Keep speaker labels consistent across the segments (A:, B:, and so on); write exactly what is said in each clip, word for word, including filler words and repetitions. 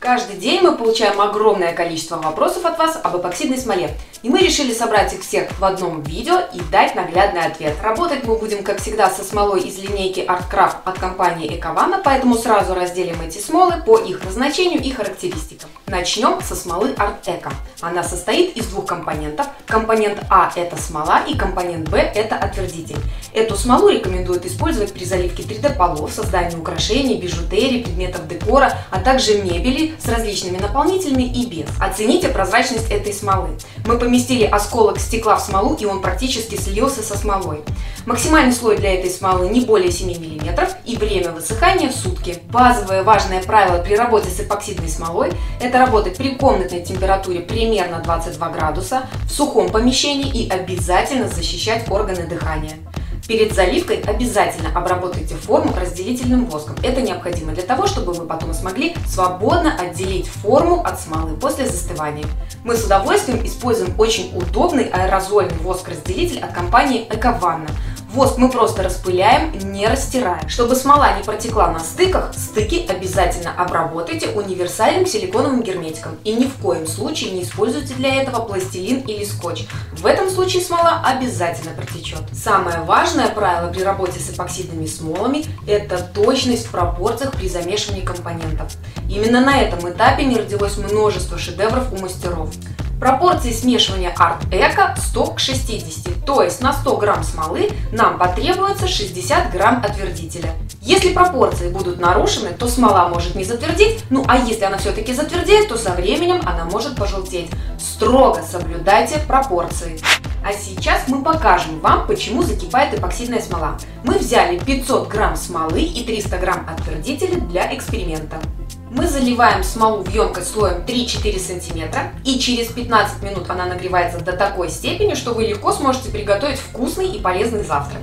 A: Каждый день мы получаем огромное количество вопросов от вас об эпоксидной смоле. И мы решили собрать их всех в одном видео и дать наглядный ответ. Работать мы будем, как всегда, со смолой из линейки ArtCraft от компании Ecovan, поэтому сразу разделим эти смолы по их назначению и характеристикам. Начнем со смолы ArtEco. Она состоит из двух компонентов. Компонент А – это смола, и компонент Б – это отвердитель. Эту смолу рекомендуют использовать при заливке три дэ полов, создании украшений, бижутерии, предметов декора, а также мебели с различными наполнителями и без. Оцените прозрачность этой смолы. Мы поместили осколок стекла в смолу, и он практически слился со смолой. Максимальный слой для этой смолы не более семи миллиметров и время высыхания в сутки. Базовое важное правило при работе с эпоксидной смолой – это работать при комнатной температуре примерно двадцать два градуса, в сухом помещении и обязательно защищать органы дыхания. Перед заливкой обязательно обработайте форму разделительным воском. Это необходимо для того, чтобы вы потом смогли свободно отделить форму от смолы после застывания. Мы с удовольствием используем очень удобный аэрозольный воск-разделитель от компании Ecovan. Воск мы просто распыляем, не растираем. Чтобы смола не протекла на стыках, стыки обязательно обработайте универсальным силиконовым герметиком. И ни в коем случае не используйте для этого пластилин или скотч. В этом случае смола обязательно протечет. Самое важное правило при работе с эпоксидными смолами – это точность в пропорциях при замешивании компонентов. Именно на этом этапе не родилось множество шедевров у мастеров. Пропорции смешивания ArtEco сто к шестидесяти, то есть на сто грамм смолы нам потребуется шестьдесят грамм отвердителя. Если пропорции будут нарушены, то смола может не затвердеть, ну а если она все-таки затвердеет, то со временем она может пожелтеть. Строго соблюдайте пропорции. А сейчас мы покажем вам, почему закипает эпоксидная смола. Мы взяли пятьсот грамм смолы и триста грамм отвердителя для эксперимента. Мы заливаем смолу в емкость слоем три-четыре сантиметра, и через пятнадцать минут она нагревается до такой степени, что вы легко сможете приготовить вкусный и полезный завтрак.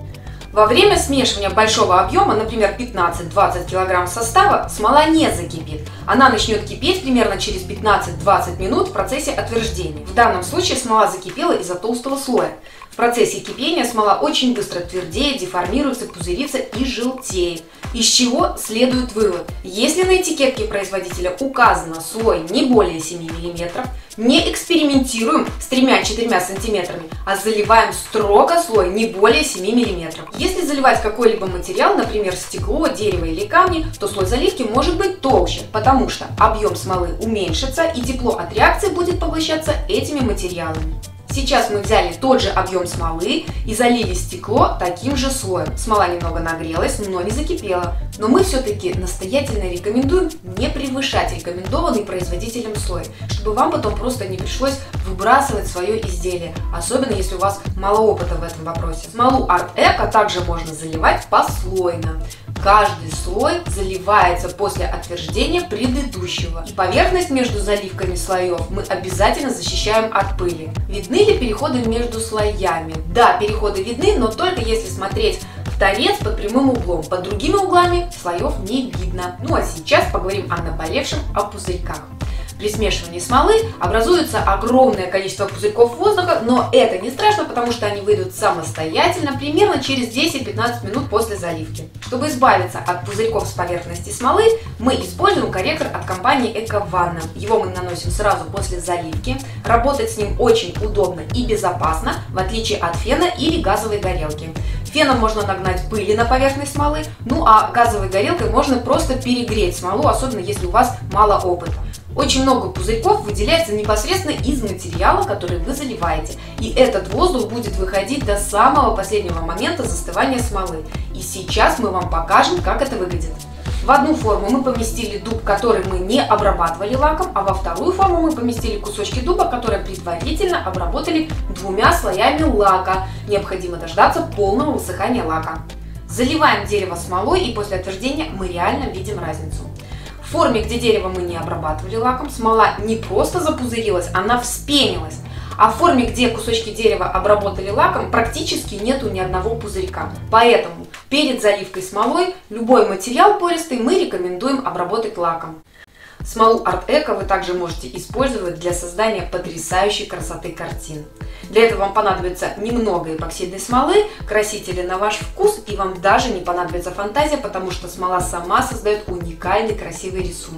A: Во время смешивания большого объема, например, пятнадцать-двадцать килограмм состава, смола не закипит. Она начнет кипеть примерно через пятнадцать-двадцать минут в процессе отверждения. В данном случае смола закипела из-за толстого слоя. В процессе кипения смола очень быстро твердеет, деформируется, пузырится и желтеет. Из чего следует вывод? Если на этикетке производителя указано слой не более семи миллиметров, не экспериментируем с тремя-четырьмя сантиметрами, а заливаем строго слой не более семи миллиметров. Если заливать какой-либо материал, например, стекло, дерево или камни, то слой заливки может быть толще, потому что объем смолы уменьшится и тепло от реакции будет поглощаться этими материалами. Сейчас мы взяли тот же объем смолы и залили стекло таким же слоем. Смола немного нагрелась, но не закипела. Но мы все-таки настоятельно рекомендуем не превышать рекомендованный производителем слой, чтобы вам потом просто не пришлось выбрасывать свое изделие, особенно если у вас мало опыта в этом вопросе. Смолу ArtEco также можно заливать послойно. Каждый слой заливается после отверждения предыдущего. И поверхность между заливками слоев мы обязательно защищаем от пыли. Видны ли переходы между слоями? Да, переходы видны, но только если смотреть в торец под прямым углом. Под другими углами слоев не видно. Ну а сейчас поговорим о наболевшем, о пузырьках. При смешивании смолы образуется огромное количество пузырьков воздуха, но это не страшно, потому что они выйдут самостоятельно примерно через десять-пятнадцать минут после заливки. Чтобы избавиться от пузырьков с поверхности смолы, мы используем корректор от компании Ecovan. Его мы наносим сразу после заливки. Работать с ним очень удобно и безопасно, в отличие от фена или газовой горелки. Феном можно нагнать пыли на поверхность смолы, ну а газовой горелкой можно просто перегреть смолу, особенно если у вас мало опыта. Очень много пузырьков выделяется непосредственно из материала, который вы заливаете. И этот воздух будет выходить до самого последнего момента застывания смолы. И сейчас мы вам покажем, как это выглядит. В одну форму мы поместили дуб, который мы не обрабатывали лаком, а во вторую форму мы поместили кусочки дуба, которые предварительно обработали двумя слоями лака. Необходимо дождаться полного высыхания лака. Заливаем дерево смолой, и после отверждения мы реально видим разницу. В форме, где дерево мы не обрабатывали лаком, смола не просто запузырилась, она вспенилась. А в форме, где кусочки дерева обработали лаком, практически нету ни одного пузырька. Поэтому перед заливкой смолой любой материал пористый мы рекомендуем обработать лаком. Смолу ArtEco вы также можете использовать для создания потрясающей красоты картин. Для этого вам понадобится немного эпоксидной смолы, красители на ваш вкус, и вам даже не понадобится фантазия, потому что смола сама создает уникальный красивый рисунок. У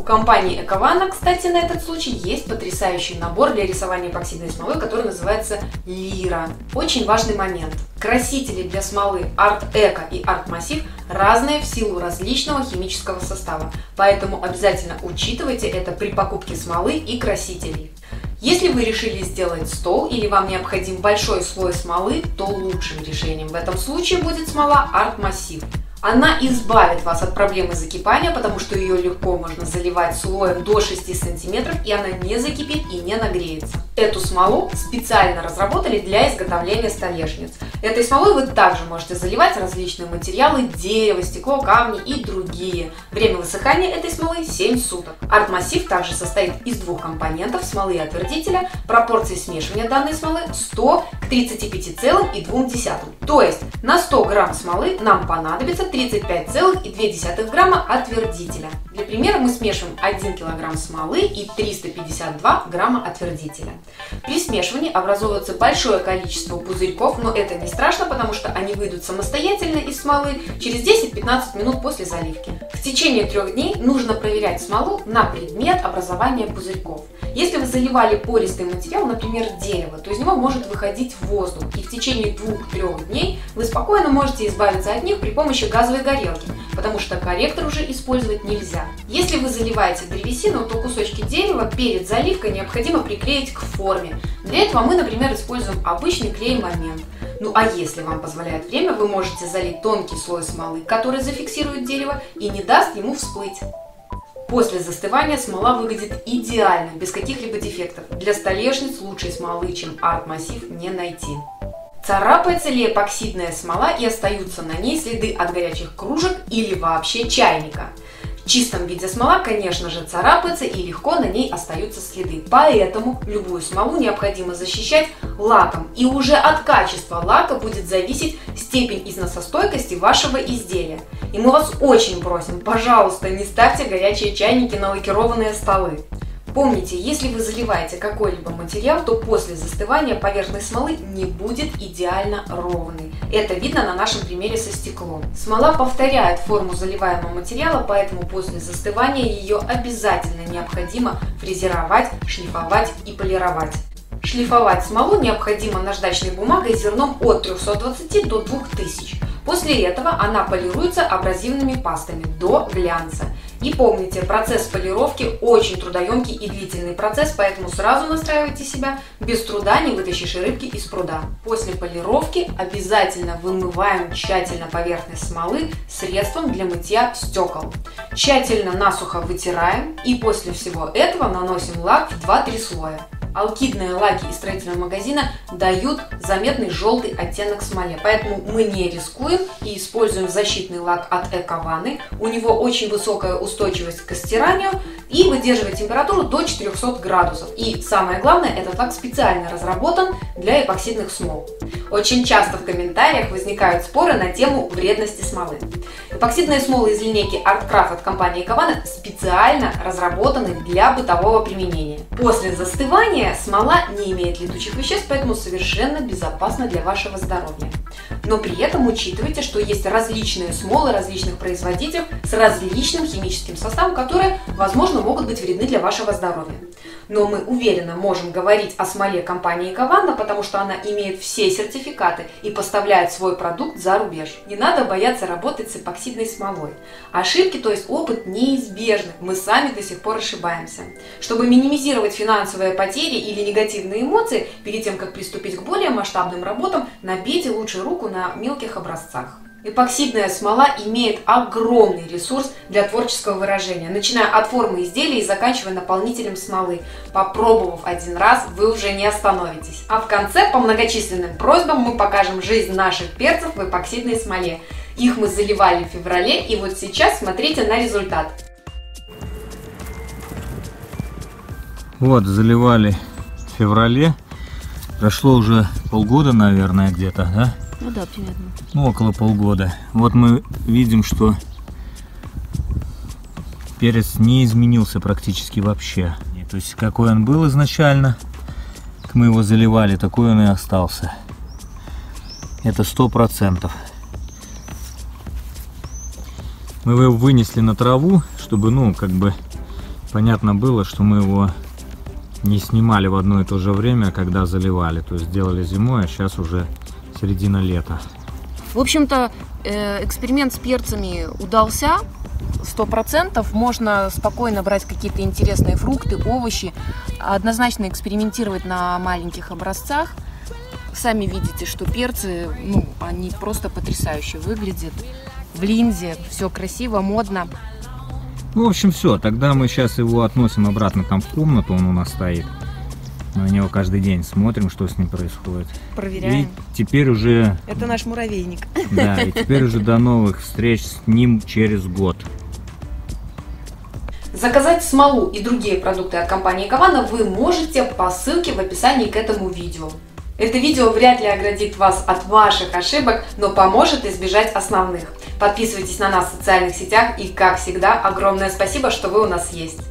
A: компании Экована, кстати, на этот случай есть потрясающий набор для рисования эпоксидной смолой, который называется Лира. Очень важный момент. Красители для смолы Art Eco и Art Massive разные в силу различного химического состава, поэтому обязательно учитывайте это при покупке смолы и красителей. Если вы решили сделать стол или вам необходим большой слой смолы, то лучшим решением в этом случае будет смола Art Massive. Она избавит вас от проблемы закипания, потому что ее легко можно заливать слоем до шести сантиметров, и она не закипит и не нагреется. Эту смолу специально разработали для изготовления столешниц. Этой смолой вы также можете заливать различные материалы: дерево, стекло, камни и другие. Время высыхания этой смолы семь суток. Art Massive также состоит из двух компонентов: смолы и отвердителя. Пропорции смешивания данной смолы сто к тридцати пяти целым и двум десятым. То есть на сто грамм смолы нам понадобится тридцать пять целых две десятых грамма отвердителя. Для примера мы смешиваем один килограмм смолы и триста пятьдесят два грамма отвердителя. При смешивании образовывается большое количество пузырьков, но это не страшно, потому что они выйдут самостоятельно из смолы через десять-пятнадцать минут после заливки. В течение трех дней нужно проверять смолу на предмет образования пузырьков. Если вы заливали пористый материал, например, дерево, то из него может выходить воздух, и в течение двух-трех дней вы спокойно можете избавиться от них при помощи газовой горелки, потому что корректор уже использовать нельзя. Если вы заливаете древесину, то кусочки дерева перед заливкой необходимо приклеить к форме. Для этого мы, например, используем обычный клей-момент. Ну а если вам позволяет время, вы можете залить тонкий слой смолы, который зафиксирует дерево и не даст ему всплыть. После застывания смола выглядит идеально, без каких-либо дефектов. Для столешниц лучшей смолы, чем Art Massive, не найти. Царапается ли эпоксидная смола и остаются на ней следы от горячих кружек или вообще чайника? В чистом виде смола, конечно же, царапается и легко на ней остаются следы. Поэтому любую смолу необходимо защищать лаком. И уже от качества лака будет зависеть степень износостойкости вашего изделия. И мы вас очень просим, пожалуйста, не ставьте горячие чайники на лакированные столы. Помните, если вы заливаете какой-либо материал, то после застывания поверхность смолы не будет идеально ровной. Это видно на нашем примере со стеклом. Смола повторяет форму заливаемого материала, поэтому после застывания ее обязательно необходимо фрезеровать, шлифовать и полировать. Шлифовать смолу необходимо наждачной бумагой с зерном от трёхсот двадцати до двух тысяч. После этого она полируется абразивными пастами до глянца. И помните, процесс полировки очень трудоемкий и длительный процесс, поэтому сразу настраивайте себя, без труда не вытащишь рыбки из пруда. После полировки обязательно вымываем тщательно поверхность смолы средством для мытья стекол. Тщательно насухо вытираем и после всего этого наносим лак в два-три слоя. Алкидные лаки из строительного магазина дают заметный желтый оттенок смоле, поэтому мы не рискуем и используем защитный лак от Экованы. У него очень высокая устойчивость к стиранию и выдерживает температуру до четырёхсот градусов. И самое главное, этот лак специально разработан для эпоксидных смол. Очень часто в комментариях возникают споры на тему вредности смолы. Эпоксидные смолы из линейки ArtCraft от компании Экована специально разработаны для бытового применения. После застывания смола не имеет летучих веществ, поэтому совершенно безопасна для вашего здоровья. Но при этом учитывайте, что есть различные смолы различных производителей с различным химическим составом, которые, возможно, могут быть вредны для вашего здоровья. Но мы уверенно можем говорить о смоле компании Экована, потому что она имеет все сертификаты и поставляет свой продукт за рубеж. Не надо бояться работать с эпоксидной смолой. Ошибки, то есть опыт, неизбежны. Мы сами до сих пор ошибаемся. Чтобы минимизировать финансовые потери или негативные эмоции, перед тем, как приступить к более масштабным работам, набейте лучше руку на мелких образцах. Эпоксидная смола имеет огромный ресурс для творческого выражения, начиная от формы изделия и заканчивая наполнителем смолы. Попробовав один раз, вы уже не остановитесь. А в конце, по многочисленным просьбам, мы покажем жизнь наших перцев в эпоксидной смоле. Их мы заливали в феврале, и вот сейчас смотрите на результат.
B: Вот, заливали в феврале. Прошло уже полгода, наверное, где-то, да?
C: Ну да, примерно.
B: Ну, около полгода. Вот мы видим, что перец не изменился практически вообще. То есть, какой он был изначально, как мы его заливали, такой он и остался. Это сто процентов. Мы его вынесли на траву, чтобы, ну, как бы понятно было, что мы его не снимали в одно и то же время, когда заливали. То есть сделали зимой, а сейчас уже середина лета.
A: В общем-то, эксперимент с перцами удался. Сто процентов можно спокойно брать какие-то интересные фрукты, овощи, однозначно экспериментировать на маленьких образцах. Сами видите, что перцы, ну, они просто потрясающе выглядят в линзе, все красиво, модно.
B: Ну, в общем, все. Тогда мы сейчас его относим обратно там в комнату, он у нас стоит. Мы на него каждый день смотрим, что с ним происходит.
A: Проверяем.
B: И теперь уже...
A: Это наш муравейник.
B: Да, и теперь уже до новых встреч с ним через год.
A: Заказать смолу и другие продукты от компании Кавана вы можете по ссылке в описании к этому видео. Это видео вряд ли оградит вас от ваших ошибок, но поможет избежать основных. Подписывайтесь на нас в социальных сетях и, как всегда, огромное спасибо, что вы у нас есть.